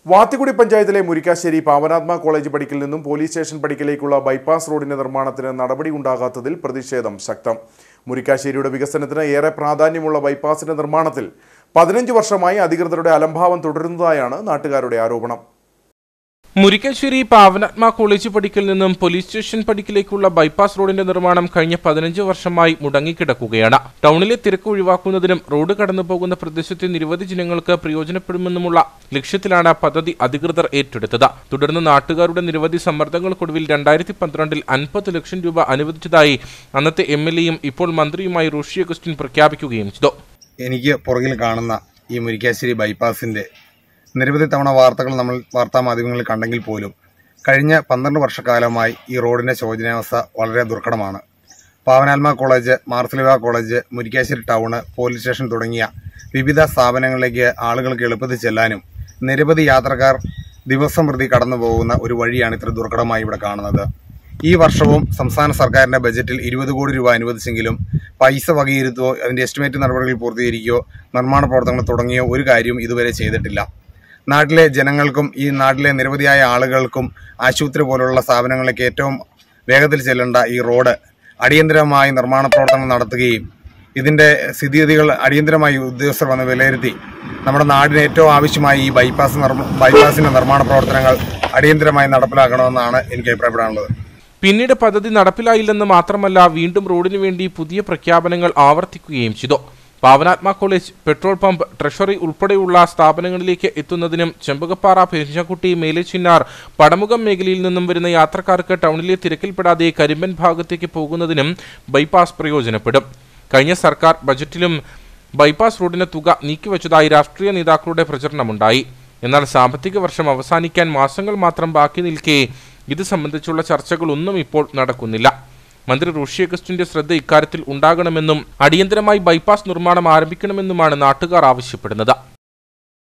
വാത്തിക്കുടി പഞ്ചായത്തിലെ മുരിക്കാശ്ശേരി പാവനാത്മ കോളേജ് പടിക്കൽ നിന്നും പോലീസ് സ്റ്റേഷൻ പടിക്കലേക്കുള്ള ബൈപ്പാസ് റോഡിന്റെ നിർമ്മാണത്തിന് നടപടി ഉണ്ടാകാത്തതിൽ പ്രതിഷേധം ശക്തം. മുരിക്കാശ്ശേരിയുടെ വികസനത്തിന് ഏറെ പ്രാധാന്യമുള്ള ബൈപ്പാസിന്റെ നിർമ്മാണത്തിൽ 15 വർഷമായി അധികൃതരുടെ അലംഭാവം തുടരുന്നതായാണ് നാട്ടുകാരുടെ ആരോപണം. മുരിക്കാശ്ശേരി പാവനാത്മ കോളേജ് പടിക്കൽ നിന്നും പോലീസ് സ്റ്റേഷൻ പടിക്കലേക്കുള്ള ബൈപ്പാസ് റോഡിന്റെ നിർമ്മാണം കഴിഞ്ഞ 15 വർഷമായി മുടങ്ങിക്കിടക്കുകയാണ്. ടൗണിലെ തിരക്ക് ഒഴിവാക്കുന്നതിനും റോഡ് കടന്നുപോകുന്ന പ്രദേശത്തെ നിരവധി ജനങ്ങൾക്ക് പ്രയോജനപ്പെടുമെന്നുമുള്ള ലക്ഷ്യത്തിലാണ് പദ്ധതി അധികൃതർ ഏറ്റെടുത്തത്. തുടർന്ന് നാട്ടുകാരുടെ നിരവധി സമ്മർദ്ദങ്ങൾക്കൊടുവിൽ 2012-ൽ 50 ലക്ഷം രൂപ അനുവദിച്ചതായി അന്നത്തെ MLAയും ഇപ്പോൾ മന്ത്രിയുമായി റോഷി അഗസ്റ്റിൻ പ്രഖ്യാപിക്കുകയും ചെയ്തു. എനിക്ക് പുറകിൽ കാണുന്ന ഈ മുരിക്കാശ്ശേരി ബൈപ്പാസിന്റെ നിരവധി തവണ വാർത്തകൾ നമ്മൾ വാർത്താമാധ്യമങ്ങളിൽ കണ്ടെങ്കിൽ പോലും കഴിഞ്ഞ 12 വർഷക്കാലമായി ഈ റോഡിന്റെ ശോചനീയാവസ്ഥ വളരെ ദുർഘടമാണ്. പാവനാത്മ കോളേജ്, മാർത്തലിവ college, Murickassery town, police station തുടങ്ങിയ വിവിധ സ്ഥാപനങ്ങളിലേക്ക് ആളുകൾക്ക് എളുപ്പത്തിൽ ചെല്ലാനും നിരവധി യാത്രക്കാർ ദിവസം പ്രതി കടന്നു പോകുന്ന ഒരു വഴിയാണ് ഇത്ര ദുർഘടമായി ഇവിടെ കാണുന്നത്. ഈ വർഷവും സംസ്ഥാന സർക്കാരിന്റെ ബജറ്റിൽ 20 കോടി രൂപ അനുവദിച്ചെങ്കിലും പൈസ വകയിരുത്തുകയോ അതിന്റെ എസ്റ്റിമേറ്റ് നടപടികൾ പൂർത്തീകരിക്കുകയോ നിർമ്മാണ പ്രവർത്തനങ്ങൾ തുടങ്ങിയോ ഒരു കാര്യവും ഇതുവരെ ചെയ്തിട്ടില്ല. നാട്ടിലെ ജനങ്ങൾക്കും ഈ നാട്ടിലെ നിരവധിയായ ആളുകൾക്കും ആശുപത്രി പോലുള്ള സ്ഥാപനങ്ങളിലേക്ക് ഏറ്റവും വേഗത്തിൽ ചെല്ലേണ്ട ഈ റോഡ് അടിയന്തരമായി നിർമ്മാണ പ്രവർത്തനം നടത്തുകയും ഇതിന്റെ സ്ഥിതിഗതികൾ അടിയന്തരമായി ഉദ്യോഗസ്ഥർ വന്ന് വിലയിരുത്തി നമ്മുടെ നാടിന് ഏറ്റവും ആവശ്യമായ ഈ ബൈപ്പാസിന്റെ നിർമ്മാണ പ്രവർത്തനങ്ങൾ അടിയന്തരമായി നടപ്പിലാക്കണമെന്നാണ് എനിക്ക് അഭിപ്രായപ്പെടാനുള്ളത്. പിന്നീട് പദ്ധതി നടപ്പിലായില്ലെന്ന് മാത്രമല്ല, വീണ്ടും റോഡിനു വേണ്ടി പുതിയ പ്രഖ്യാപനങ്ങൾ ആവർത്തിക്കുകയും ചെയ്തു. Pavanatma college, petrol pump, treasury ഉൾപ്പെടെയുള്ള സ്ഥാപനങ്ങളിലേക്ക് എത്തുന്നതിനും ചെമ്പകപ്പാറ, പെരിഞ്ചക്കുട്ടി, മേലെച്ചിന്നാർ, പടമുഖം മേഖലയിൽ നിന്നും വരുന്ന യാത്രക്കാർക്ക് ടൗണിലെ തിരക്കിൽപ്പെടാതെ കരിമ്പൻ ഭാഗത്തേക്ക് പോകുന്നതിനും ബൈപ്പാസ് പ്രയോജനപ്പെടും. കഴിഞ്ഞ സർക്കാർ ബജറ്റിലും ബൈപ്പാസ് റോഡിന് തുക നീക്കിവച്ചതായി രാഷ്ട്രീയ നേതാക്കളുടെ പ്രചരണമുണ്ടായി. എന്നാൽ സാമ്പത്തിക വർഷം അവസാനിക്കാൻ മാസങ്ങൾ മാത്രം ബാക്കി നിൽക്കെ ഇത് സംബന്ധിച്ചുള്ള ചർച്ചകളൊന്നും ഇപ്പോൾ നടക്കുന്നില്ല. മന്ത്രി റോഷി അഗസ്റ്റിന്റെ ശ്രദ്ധ ഇക്കാര്യത്തിൽ ഉണ്ടാകണമെന്നും അടിയന്തരമായി ബൈപ്പാസ് നിർമ്മാണം ആരംഭിക്കണമെന്നുമാണ് നാട്ടുകാർ ആവശ്യപ്പെടുന്നത്.